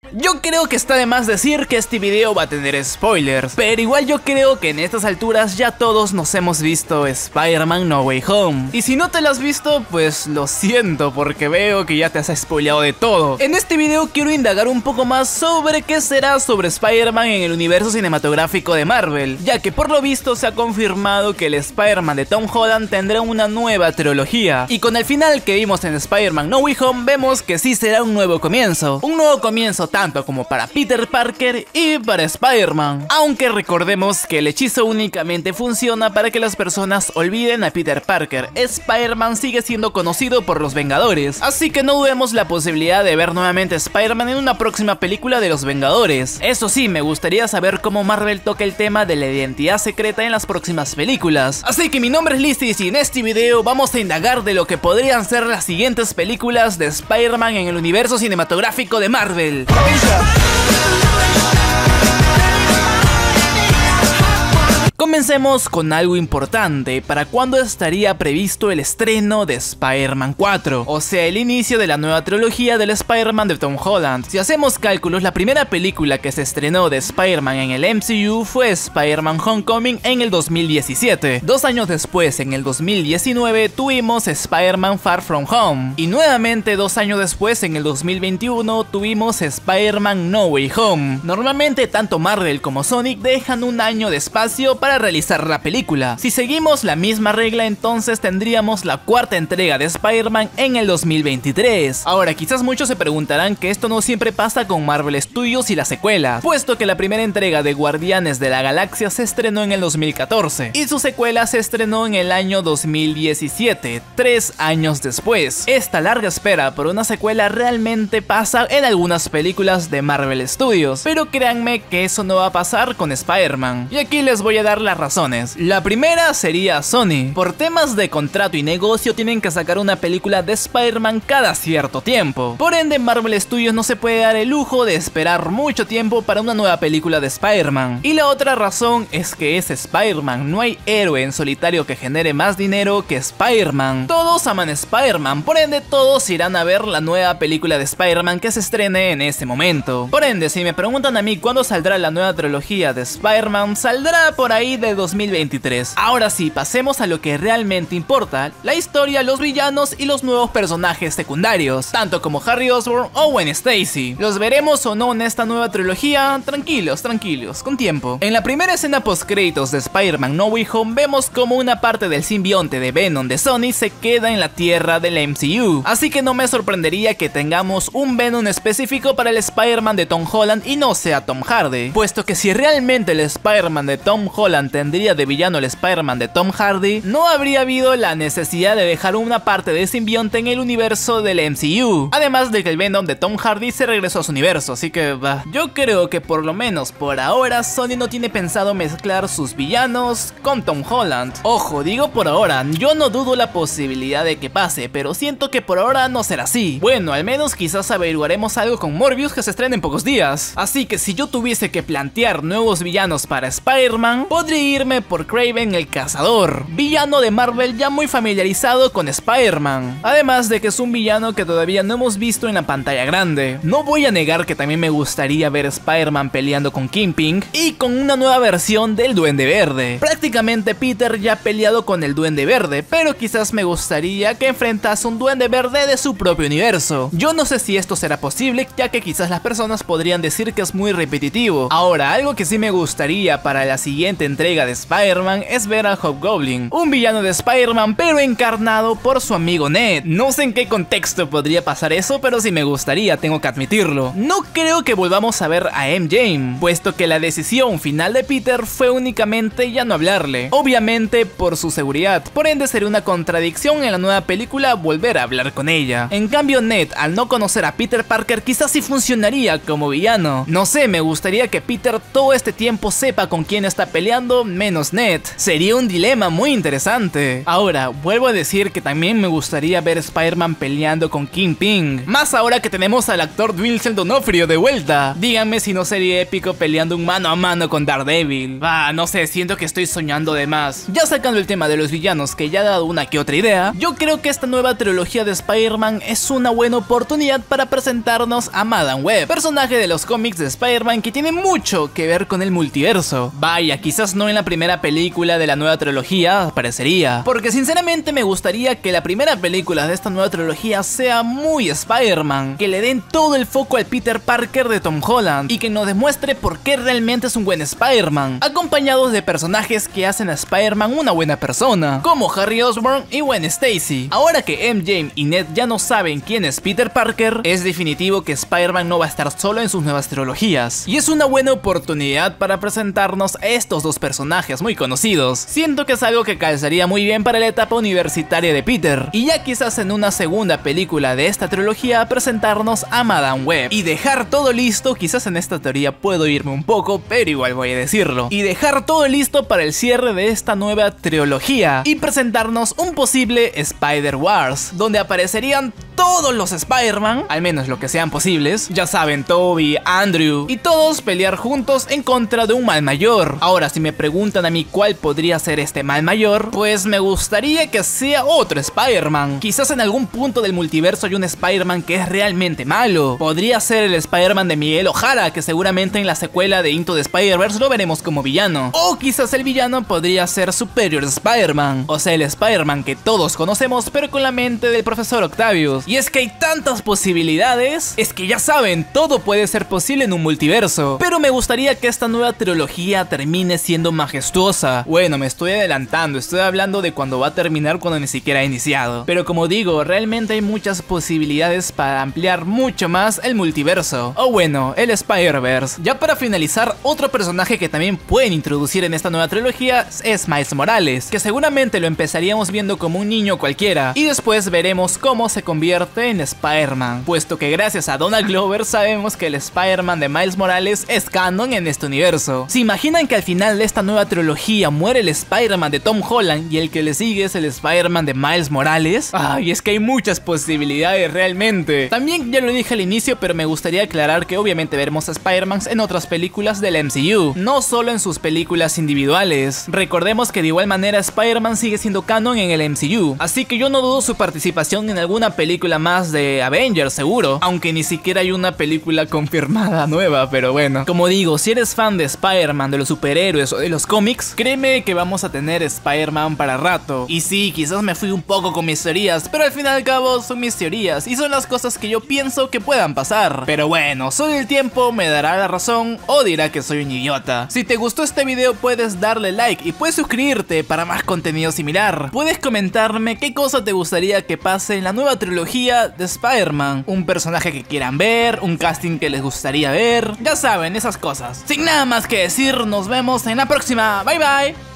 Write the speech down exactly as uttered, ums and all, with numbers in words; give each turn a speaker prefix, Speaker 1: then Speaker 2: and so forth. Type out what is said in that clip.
Speaker 1: Yo creo que está de más decir que este video va a tener spoilers, pero igual yo creo que en estas alturas ya todos nos hemos visto Spider-Man No Way Home. Y si no te lo has visto, pues lo siento, porque veo que ya te has spoileado de todo. En este video quiero indagar un poco más sobre qué será sobre Spider-Man en el universo cinematográfico de Marvel, ya que por lo visto se ha confirmado que el Spider-Man de Tom Holland tendrá una nueva trilogía. Y con el final que vimos en Spider-Man No Way Home vemos que sí será un nuevo comienzo. Un nuevo comienzo tanto como para Peter Parker y para Spider-Man. Aunque recordemos que el hechizo únicamente funciona para que las personas olviden a Peter Parker. Spider-Man sigue siendo conocido por los Vengadores, así que no dudemos la posibilidad de ver nuevamente a Spider-Man en una próxima película de los Vengadores. Eso sí, me gustaría saber cómo Marvel toca el tema de la identidad secreta en las próximas películas. Así que mi nombre es Listis y en este video vamos a indagar de lo que podrían ser las siguientes películas de Spider-Man en el universo cinematográfico de Marvel. Comencemos con algo importante. ¿Para cuándo estaría previsto el estreno de Spider-Man cuatro? O sea, el inicio de la nueva trilogía del Spider-Man de Tom Holland. Si hacemos cálculos, la primera película que se estrenó de Spider-Man en el M C U fue Spider-Man Homecoming en el dos mil diecisiete. Dos años después, en el dos mil diecinueve, tuvimos Spider-Man Far From Home. Y nuevamente dos años después, en el dos mil veintiuno, tuvimos Spider-Man No Way Home. Normalmente tanto Marvel como Sonic dejan un año de espacio para realizar la película. Si seguimos la misma regla, entonces tendríamos la cuarta entrega de Spider-Man en el dos mil veintitrés. Ahora, quizás muchos se preguntarán que esto no siempre pasa con Marvel Studios y las secuelas, puesto que la primera entrega de Guardianes de la Galaxia se estrenó en el dos mil catorce y su secuela se estrenó en el año dos mil diecisiete, tres años después. Esta larga espera por una secuela realmente pasa en algunas películas de Marvel Studios, pero créanme que eso no va a pasar con Spider-Man. Y aquí les voy a dar las razones. La primera sería Sony. Por temas de contrato y negocio tienen que sacar una película de Spider-Man cada cierto tiempo. Por ende, Marvel Studios no se puede dar el lujo de esperar mucho tiempo para una nueva película de Spider-Man. Y la otra razón es que es Spider-Man. No hay héroe en solitario que genere más dinero que Spider-Man. Todos aman Spider-Man, por ende todos irán a ver la nueva película de Spider-Man que se estrene en ese momento. Por ende, si me preguntan a mí cuándo saldrá la nueva trilogía de Spider-Man, saldrá por ahí de dos mil veintitrés. Ahora sí, pasemos a lo que realmente importa: la historia, los villanos y los nuevos personajes secundarios, tanto como Harry Osborn o Gwen Stacy. ¿Los veremos o no en esta nueva trilogía? Tranquilos, tranquilos, con tiempo. En la primera escena post créditos de Spider-Man No Way Home vemos como una parte del simbionte de Venom de Sony se queda en la tierra del M C U, así que no me sorprendería que tengamos un Venom específico para el Spider-Man de Tom Holland y no sea Tom Hardy, puesto que si realmente el Spider-Man de Tom Holland tendría de villano el Spider-Man de Tom Hardy, no habría habido la necesidad de dejar una parte de simbionte en el universo del M C U. Además de que el Venom de Tom Hardy se regresó a su universo, así que bah, yo creo que por lo menos por ahora Sony no tiene pensado mezclar sus villanos con Tom Holland. Ojo, digo por ahora, yo no dudo la posibilidad de que pase, pero siento que por ahora no será así. Bueno, al menos quizás averiguaremos algo con Morbius que se estrena en pocos días. Así que si yo tuviese que plantear nuevos villanos para Spider-Man, podría irme por Kraven el Cazador, villano de Marvel ya muy familiarizado con Spider-Man, además de que es un villano que todavía no hemos visto en la pantalla grande. No voy a negar que también me gustaría ver Spider-Man peleando con Kingpin y con una nueva versión del Duende Verde. Prácticamente Peter ya ha peleado con el Duende Verde, pero quizás me gustaría que enfrentase un Duende Verde de su propio universo. Yo no sé si esto será posible, ya que quizás las personas podrían decir que es muy repetitivo. Ahora, algo que sí me gustaría para la siguiente entrega de Spider-Man es ver a Hobgoblin, un villano de Spider-Man pero encarnado por su amigo Ned. No sé en qué contexto podría pasar eso, pero sí me gustaría, tengo que admitirlo. No creo que volvamos a ver a M J, puesto que la decisión final de Peter fue únicamente ya no hablarle, obviamente por su seguridad, por ende sería una contradicción en la nueva película volver a hablar con ella. En cambio Ned, al no conocer a Peter Parker, quizás sí funcionaría como villano. No sé, me gustaría que Peter todo este tiempo sepa con quién está peleando mundo menos Ned. Sería un dilema muy interesante. Ahora, vuelvo a decir que también me gustaría ver Spider-Man peleando con Kingpin, más ahora que tenemos al actor Vincent D'Onofrio de vuelta. Díganme si no sería épico peleando un mano a mano con Daredevil. Ah, no sé, siento que estoy soñando de más. Ya sacando el tema de los villanos, que ya he dado una que otra idea, yo creo que esta nueva trilogía de Spider-Man es una buena oportunidad para presentarnos a Madame Web, personaje de los cómics de Spider-Man que tiene mucho que ver con el multiverso. Vaya, quizás no en la primera película de la nueva trilogía aparecería, porque sinceramente me gustaría que la primera película de esta nueva trilogía sea muy Spider-Man, que le den todo el foco al Peter Parker de Tom Holland y que nos demuestre por qué realmente es un buen Spider-Man, acompañados de personajes que hacen a Spider-Man una buena persona, como Harry Osborn y Gwen Stacy. Ahora que M J y Ned ya no saben quién es Peter Parker, es definitivo que Spider-Man no va a estar solo en sus nuevas trilogías, y es una buena oportunidad para presentarnos a estos dos personajes muy conocidos. Siento que es algo que calzaría muy bien para la etapa universitaria de Peter, y ya quizás en una segunda película de esta trilogía presentarnos a Madame Web y dejar todo listo. Quizás en esta teoría puedo irme un poco, pero igual voy a decirlo, y dejar todo listo para el cierre de esta nueva trilogía y presentarnos un posible Spider-Wars, donde aparecerían todos los Spider-Man, al menos lo que sean posibles, ya saben, Tobey, Andrew, y todos pelear juntos en contra de un mal mayor. Ahora, si me preguntan a mí cuál podría ser este mal mayor, pues me gustaría que sea otro Spider-Man. Quizás en algún punto del multiverso hay un Spider-Man que es realmente malo. Podría ser el Spider-Man de Miguel O'Hara, que seguramente en la secuela de Into the Spider-Verse lo veremos como villano. O quizás el villano podría ser Superior Spider-Man, o sea, el Spider-Man que todos conocemos, pero con la mente del profesor Octavius. Y es que hay tantas posibilidades, es que ya saben, todo puede ser posible en un multiverso. Pero me gustaría que esta nueva trilogía termine siendo majestuosa. Bueno, me estoy adelantando, estoy hablando de cuando va a terminar, cuando ni siquiera ha iniciado. Pero como digo, realmente hay muchas posibilidades para ampliar mucho más el multiverso, o bueno, el Spider-Verse. Ya para finalizar, otro personaje que también pueden introducir en esta nueva trilogía es Miles Morales, que seguramente lo empezaríamos viendo como un niño cualquiera, y después veremos cómo se convierte en Spider-Man, puesto que gracias a Donald Glover sabemos que el Spider-Man de Miles Morales es canon en este universo. ¿Se imaginan que al final de esta nueva trilogía muere el Spider-Man de Tom Holland y el que le sigue es el Spider-Man de Miles Morales? Ay, es que hay muchas posibilidades realmente. También ya lo dije al inicio, pero me gustaría aclarar que obviamente veremos a Spider-Mans en otras películas del M C U, no solo en sus películas individuales. Recordemos que de igual manera Spider-Man sigue siendo canon en el M C U, así que yo no dudo su participación en alguna película más de Avengers seguro, aunque ni siquiera hay una película confirmada nueva, pero bueno. Como digo, si eres fan de Spider-Man, de los superhéroes o de los cómics, créeme que vamos a tener Spider-Man para rato. Y sí, quizás me fui un poco con mis teorías, pero al fin y al cabo son mis teorías y son las cosas que yo pienso que puedan pasar. Pero bueno, solo el tiempo me dará la razón o dirá que soy un idiota. Si te gustó este video puedes darle like y puedes suscribirte para más contenido similar. Puedes comentarme qué cosa te gustaría que pase en la nueva trilogía de Spider-Man, un personaje que quieran ver, un casting que les gustaría ver, ya saben, esas cosas. Sin nada más que decir, nos vemos en la próxima, bye bye.